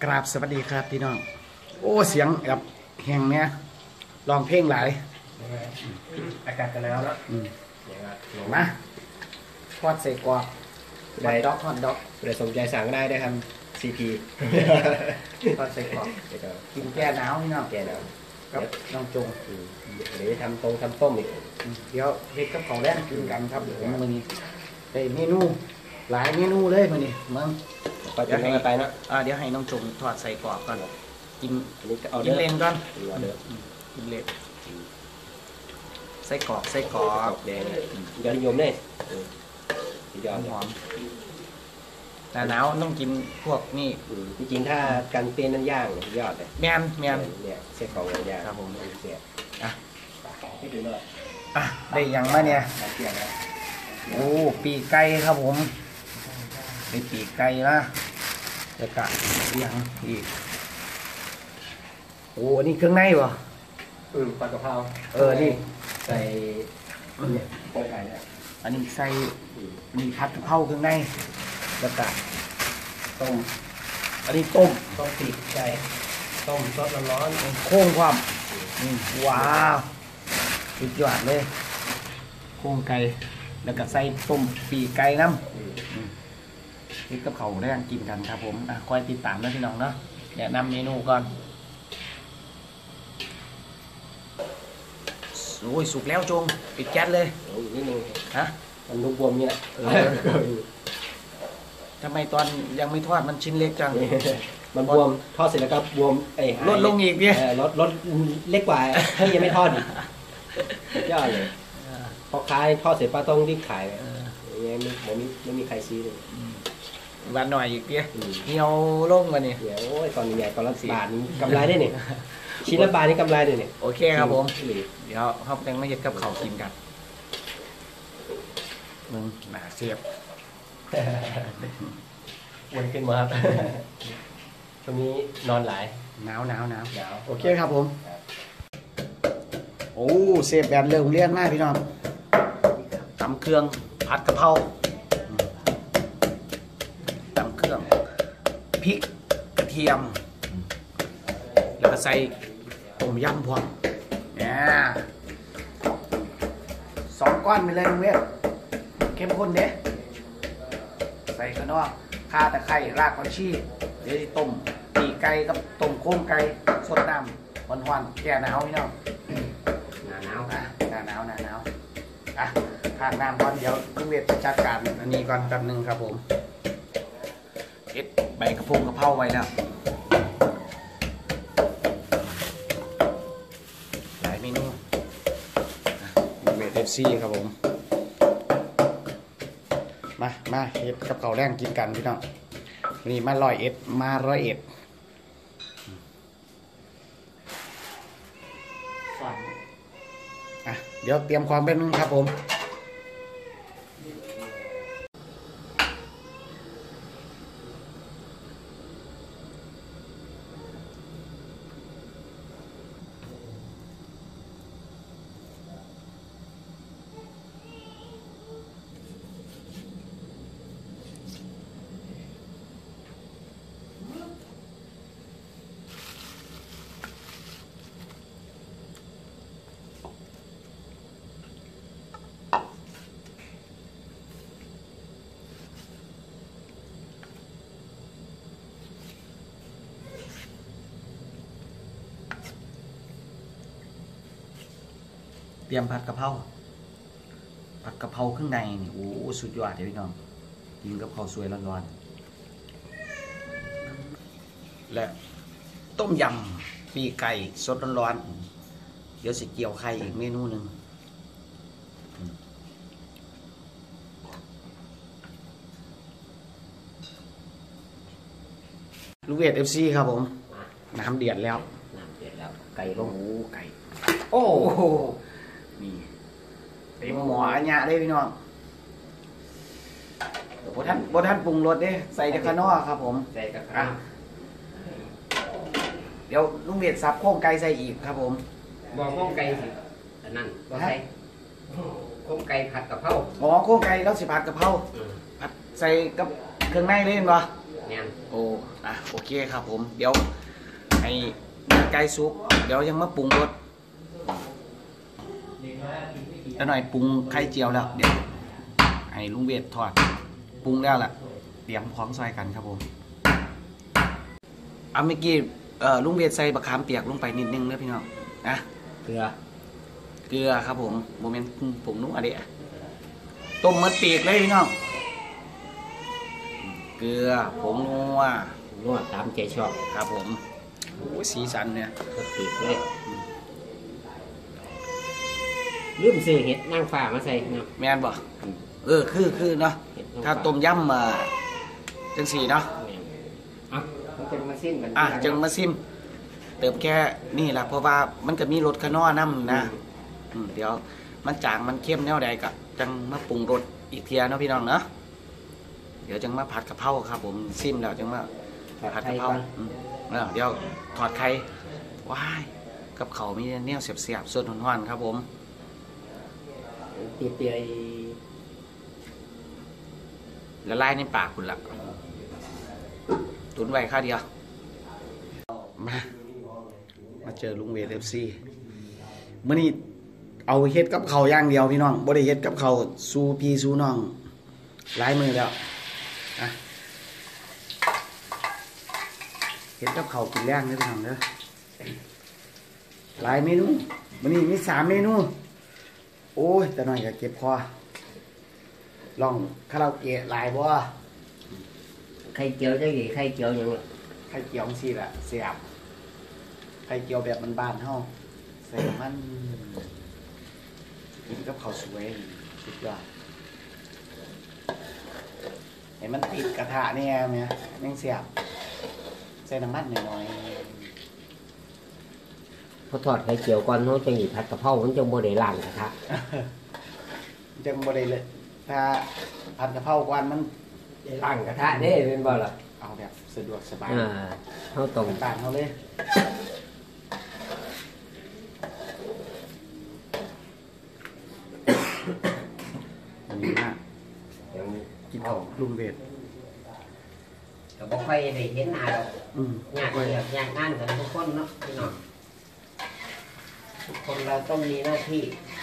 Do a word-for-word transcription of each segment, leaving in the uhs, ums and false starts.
ราบสวัสดีครับพี่น้องโอ้เสียงแบบแห้งเนี่ยลองเพลงหลายอากาศกันแล้วแล้วมาทอดใส่กรอบฮอทด็อกฮอทด็อกเดี๋ยวสนใจสั่งได้ได้ครับซีพีทอดใส่กรอบกินแก้หนาวพี่น้องแก้หนาวกับน้องจงเดี๋ยวทำตรงทำต้มอีกเดี๋ยวเฮ็ดกับของแรกกินกันครับผมวันนี้ได้เมนูหลายเมนูเลยวันนี้มึงก็จะให้ไปนะอ่าเดี๋ยวให้น้องจงทอดใส่กรอบก่อนกินเอากินเล่นก่อนกินเล่นใส่กรอบใส่กรอบแดงยอดนิยมเนี่ยยอดหอมหน้าหนาวต้องกินพวกนี่จริงๆถ้ากันเป็นนั่นย่างยอดเลยแมนแมนเนี่ยเส้นของย่างครับผมเสียอ่ะให้ดูหน่อยอ่ะได้ยังมาเนี่ยโอ้ปีกไก่ครับผมได้ปีกไก่ละแล้วก็ยังอีกโอ้นี่เครื่องในวะอืมปลากระเพราเออนี่ใส่เนี่ยโป่งไก่เนี่ยอันนี้ใส่มีผัดกะเพราเครื่องในแล้วก็ต้มอันนี้ต้มต้มปีกไก่ต้มซอสร้อนๆโค้งความว้าวสุดยอดเลยโค้งไก่แล้วก็ใส่ต้มปีกไก่น้ำนี่กับเขาได้ยังกินกันครับผมอ่ะคอยติดตามนะพี่น้องเนาะแนะนำเมนูก่อนโอ้ยสุกแล้วจงปิดแก๊สเลยโอ้ยนิดนึงฮะมันลูกบวมเนี่ยทำไมตอนยังไม่ทอดมันชิ้นเล็กจังมันบวมทอดเสร็จแล้วก็บวมไอ้ลดลงอีกเนี่ยลดลดเล็กกว่าให้ยังไม่ทอดอีกยอดเลยพอขายทอดเสร็จป้าต้องรีบขายเลยอย่างเงี้ยไม่ไม่ไม่มีใครซื้อเลยวันหน่อยอีกเนี่ยเหี่ยวลงมาเนี่ยเดี๋ยวโอ้ยตอนใหญ่ตอนละบาทนี้กำไรได้เนี่ยชิ้นละบาทนี่กำไรเลยเนี่ยโอเคครับผมเดี๋ยวเขาแตงไม่เย็ดกับเขากินกันมึงหนาเสียบวันขึ้นมาครับช่วงนี้นอนหลายหนาวหนาวหนาวหนาวโอเคครับผมโอ้เสียบแบบเร็วเรียนมากพี่น้องตำเครื่องผัดกะเพราตำเครื่องพริกกระเทียมแล้วก็ใส่ต้มยำพวกเนี่ยสองก้อนไปเลยลุงเวทเข้มข้นเด้ใส่ข้างนอกข่าตะไคร้รากผักชีเดี๋ยวต้มปีกไก่กับต้มโค้งไก่สดน้ำหวานๆแก่หนาวพี่น้องหนาหนาวนะหนาหนาวหนาหนาวอ่ะข้างน้ำก่อนเดี๋ยวลุงเวทจะจัดการอันนี้ก่อนแป๊บนึงครับผมเอ็ดใบกระเพงกระเพราไว้แล้วหลายเมนูลุงเวทเอฟซีครับผมมามาเอ็ดกับเขาแรงกินกันพี่น้องวันนี้มาร้อยเอ็ดมาร้อยเอ็ดอ่ะเดี๋ยวเตรียมความเป็นนึงครับผมเตรียมผัดกะเพราผัดกะเพราข้างในนี่โอ้สุดยอดเลยพี่น้องกินกับข้าวสวยร้อนๆและต้มยำปีกไก่สดร้อนๆเดี๋ยวสิเกี่ยวไข่อีกเมนูหนึ่งลูกเวทเอฟซีครับผมน้ำเดือดแล้วน้ำเดือดแล้วไก่ลงไก่โอ้นี่เต็มหม้ออันยะได้พี่น้องบท่านบท่านปรุงรสเด้ใส่แต่ข้างนอกครับผมใส่กระเพราเดี๋ยวลุงเวทซับโค้งไก่ใส่อีกครับผมบอกโค้งไก่สิอันนั้นบอกใส่โค้งไก่ผัดกะเพราอ๋อโค้งไก่แล้วสิผัดกะเพราผัดใส่กับเครื่องในเล่นป่ะเเนี่ยโอ้อ่ะโอเคครับผมเดี๋ยวให้ไก่ซุปเดี๋ยวยังมาปรุงรสแล้วหน่อยปรุงไข่เจียวแล้วเดี๋ยวให้ลุงเวททอดปรุงแล้วล่ะเตรียมพร้อมซอยกันครับผมอ่ะเมื่อกี้เอ่อลุงเวทใส่บะขามเปียกลงไปนิดนึงนะพี่น้องนะเกลือเกลือครับผมโมเมนต์ผงนุ่มอะไรอ่ะต้มมัดเปียกเลยพี่น้องเกลือผงนัวนวดตามใจชอบครับผมโอ้สีสันเนี่ยก็ติดเลยลืมซื้อเห็ดนางฟ้ามาใส่เนาะแม่นบ่เออคือคือเนาะเห็ดนางฟ้ถ้าต้มยำมาจังสีเนาะอ่ะมันเป็นมาสิ้นกันอ่ะจังมาซิมเติมแค่นี่แหละเพราะว่ามันก็มีรสขนอน้ำนะอืมเดี๋ยวมันจางมันเข้มแนวใดก็จังมาปรุงรสอีกเทียเนาะพี่น้องเนาะเดี๋ยวจังมาผัดกะเพราครับผมซิมแล้วจังมาผัดกะเพราอืมแล้วเดี๋ยวถอดไข่ว้ายกับเขาวมีแนวเสียบๆสดหวานๆครับผมเปียเปียละลายในปากคุณละตุนไว้ข้าวเดียวมามาเจอลุงเวทเอฟซีเมื่อนี้เอาเฮ็ดกับเขาวอย่างเดียวพี่น้องบ่ได้เฮ็ดกับเขาวสู้พี่สู้น้องหลายมือแล้วอะเฮ็ดกับเขาวกินแรงเด้อพี่น้องเด้อหลายเมนูมื่อนี้มีสามเมนูโอ้ยแต่หน่อยก็เก็บคอลองคาราโอเกะหลายบ่ไข่เจียวได้กี่ไข่เจียวยังไงไข่เจียวสิแหละเสียบไข่เจียวแบบบ้านๆเฮาใส่มันกินกับข้าวสวยสุดยอดเห็นมันติดกระทะเนี่ยแม่ยังเสียบใส่น้ำมันหน่อยพอทอดไข่เจียวก่อนเขาจะหยิบผัดกะเพรามันจะโมเดลล่างกระทะๆจังบ่ได้เลยถ้าผัดกะเพราก่อนมันล่างกระทะเด้เป็นบ่ล่ะเอาแบบสะดวกสบายอ่าเขาต้องต่างเขาเลยอันนี้มากกินข้าวลุงเวทก็บ่ค่อยได้เห็นหน้าดอกอืมอยากเรียกอยากงานกันทุกคนเนาะพี่น้องทุกคนเราต้องมีหน้าที่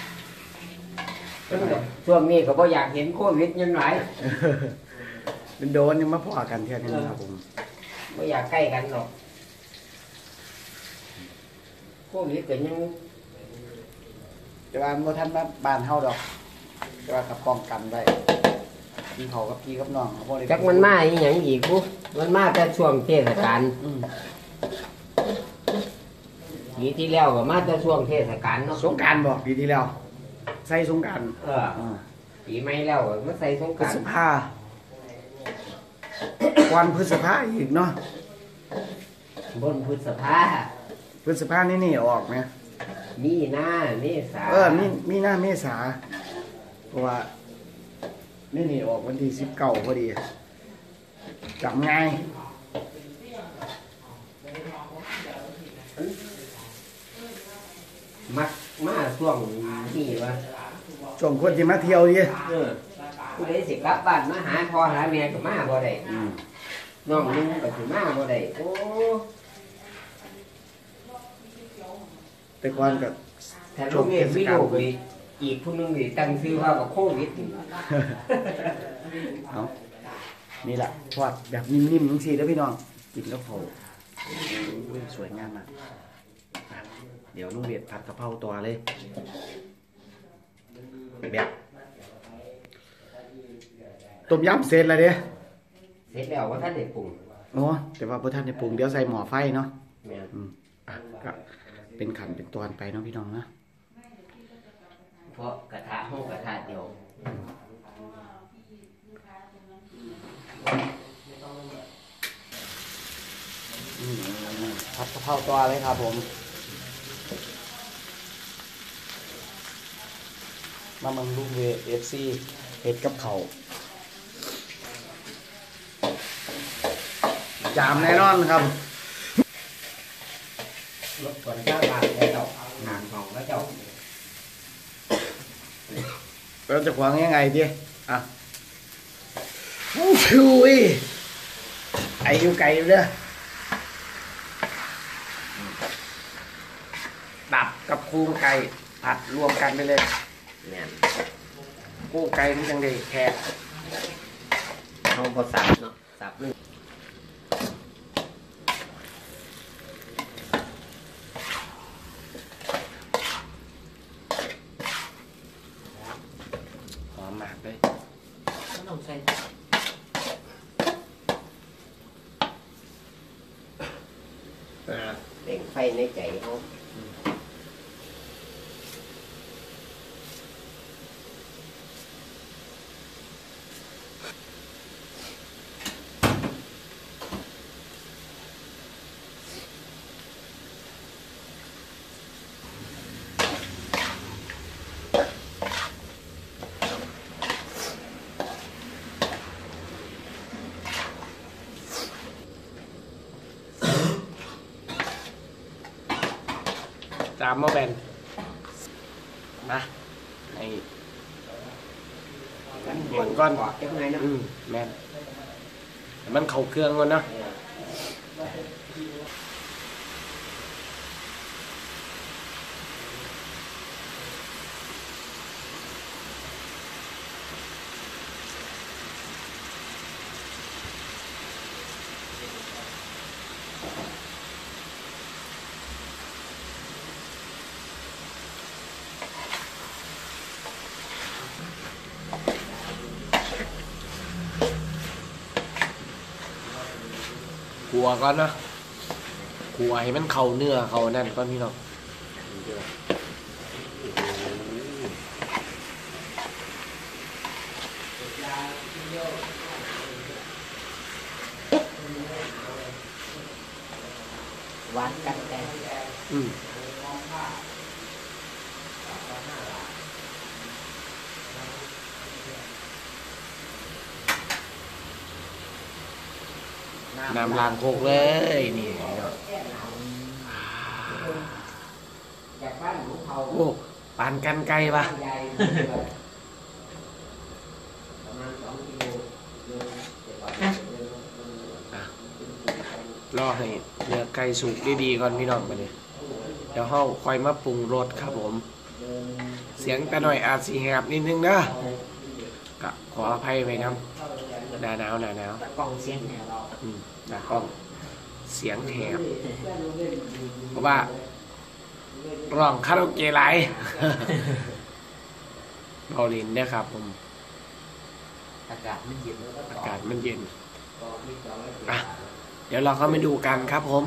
ช่วงนี้ก็บ่อยากเห็นโควิดยังไงเป็นโดนยังมาพอกันเท่านี้ครับผมบ่อยากใกล้กันหรอกโควิดก็ยังแต่ว่าเมื่อท่านมาบ้านเฮาดอกแต่ว่ากับป้องกันไว้พี่เขากับพี่กับน้องเขาบ่ได้จักมันมาอีหยังอีกปุ๊มันมาแต่ช่วงเทศกาลอืมปีที่แล้วก็มาแต่ช่วงเทศกาลเนาะสงกรารบอกปีที่แล้วใส่สงกรารเออปีใหม่แล้วก็มาใส่สงพกฤรานษต์ภาวันพฤษภาอีกเนาะบนพฤษภาพฤษภานี่นี่ออกไหมมีหน้าเมษาเออมีมีหน้าเมษาเพราะว่านี่นี่ออกวันที่สิบเก้าพอดีจำง่ายมักมาช่วงนี้วะช่วงคนที่มาเที่ยวดิเออผู้ใดสิกลับบ้านมาหาพ่อหาแม่ก็มาบ่ได้อืมน้องนึงก็สิมาบ่ได้โอ้แต่ก่อนก็ถ้าลูกเองมีลูกอีกอีกผู้หนึงนี่ตั้งชื่อว่ากับโควิดนี่เอานี่แหละทอดแบบนิ่มๆทั้งสี่แล้วพี่น้อง กินแล้วเขาสวยงามมากอ่ะเดี๋ยวลุงเบียดผัดกะเพราตัวเลย แบบต้มยำเสร็จแล้วเด้เสร็จแล้วว่าท่านได้ปรุงโอ้แต่ว่าพอท่านจะปรุงเดี๋ยวใส่หม้อไฟเนาะแม่นอืมอ่ะก็เป็นขันเป็นตอนไปเนาะพี่น้องนะเพราะกระทะห้องกระทะเดียวอืมผัดกะเพราตัวเลยครับผม มาเมืองลูกเวเอฟซีเห็ดกับเขาวจามแน่นอนครับรถก่อนเจ้าบ้านแล้วเจ้าหางของแล้วเจ้าเราจะขวางยังไงดิอ่ะโอ้ฟิวอีไออยู่ไก่เด้อตับกับโครงไก่ผัดรวมกันไปเลยเนี่ยโครงไก่มันจังได้แค่เขาพอสับเนาะสับนึงหอมมากเลยต้องใส่เร่งไฟในใจเขาตามมาแบนมาไอ้เห็นก้อนออกยังไงนะอืมแม่นมันเข้าเครื่องก่อนเนาะขัวก่อนเนาะขัวให้มันเข้าเนื้อเข้านั่นก่อนพี่น้องหวานกันแต่อืมน้ำล้างโคกเลยนี่เนาะจากบ้านของเขาโอ้ปานกันไกลปะใหญ่ประมาณสองกิโลเดินเจ็ดร้อยเดินอ่ะรอให้เนื้อไก่สุกดีๆก่อนพี่น้องมาเนี่ยเดี๋ยวเฮาค่อยมาปรุงรสครับผม เสียงแต่หน่อยอาจสีแหบนิดนึงนะก็ขออภัยไปน้ำหนาหนาวหนาหนาวตะกล่องเสียงแนวเราอืมตากล้องเสียงแหบเพราะว่าร้องคาราโอเกะไลฟ์ เบาลินเนี่ยครับผมอากาศมันเย็นอากาศมันเย็นอ่ะเดี๋ยวเราเข้าไปดูกันครับผม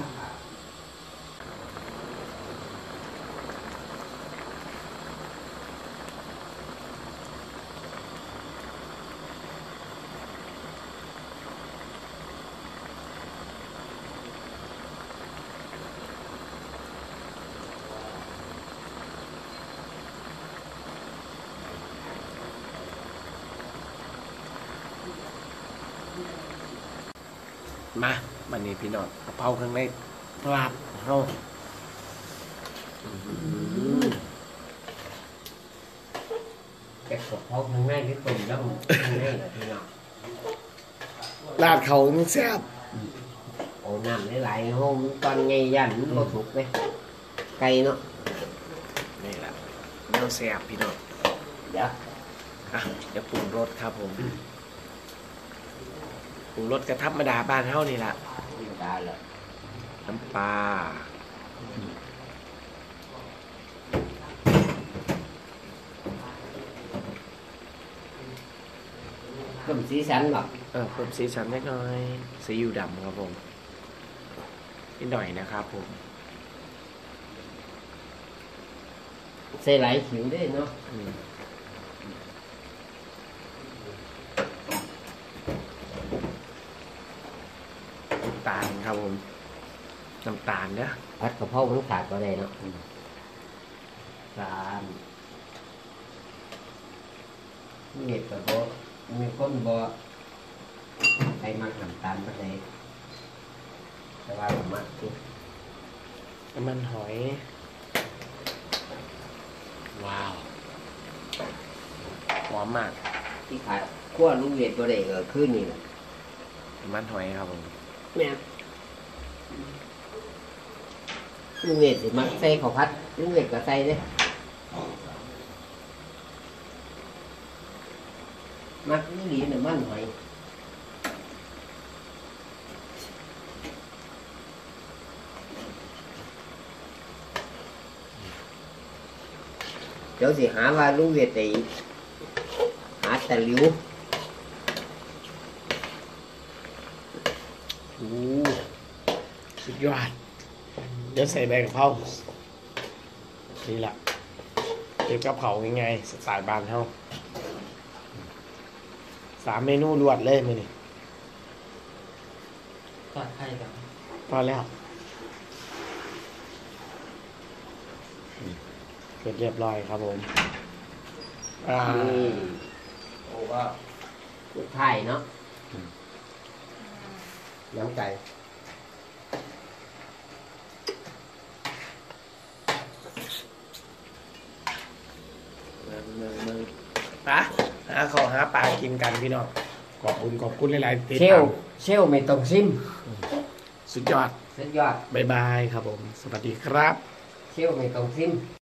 มาบันนี้พี่น้องกะเพราข้างในปลาดเฮาอื้อหือแกะกบเขาข้างในหรือตุ่มแล้วข้างในเหรอพี่น้องลาดเขานี่แซ่บโอ้น้ำไหลๆห้องตอนไงยันมันก็ถูกไหมไก่เนาะนี่แหละแนวแซ่บพี่น้องเดี๋ยวอ่ะเดี๋ยวปรุงรสครับผมปรุงรสกระธรรมดาบ้านเฮานี่แหละไม่ได้เลยน้ำปลาเพิ่มสีสันแบบเออเพิ่มสีสันเล็กน้อยซีอิ๊วดำครับผมนิดหน่อยนะครับผมใส่หลายขิวได้เนาะอืมน้ำตาลครับผมน้ำตาลเนี่ยผัดกะเพรามันขาดก็ได้เนาะตาลมีเห็ดกับโบมีก้นโบใส่มักน้ำตาลก็ได้แต่ว่าผมมักกินน้ำมันหอย ว้าวหอมมากที่ขาดขั้วลูกเห็ดก็ได้ก็คือนี่แหละน้ำมันหอยครับผมแม่ลุงเวทสิมักใส่ข้าวผัดลุงเวทก็ใส่เด้มักนี่ดีเนี่ยมันหอยเดี๋ยวสิหาว่าลุงเวทไอ้หาตะหลิวโอ้สุดยอดเดี๋ยวใส่ใบกะเพรานี่แหละเก็บกะเพราง่ายๆสไตล์บ้านเฮาสามเมนูรวดเลยมื้อนี้ทอดไข่กับพอแล้วเสร็จเรียบร้อยครับผมอ่านี่โอ้ก็สุดท้ายเนาะน้ำไก่ปะหาข้าวหาปลากินกันพี่น้องขอบคุณขอบคุณหลายๆติดเชลตามเชลไม่ต้องซิมสุดยอดสุดยอดบ๊ายบายครับผม สวัสดีครับเชลไม่ต้องซิม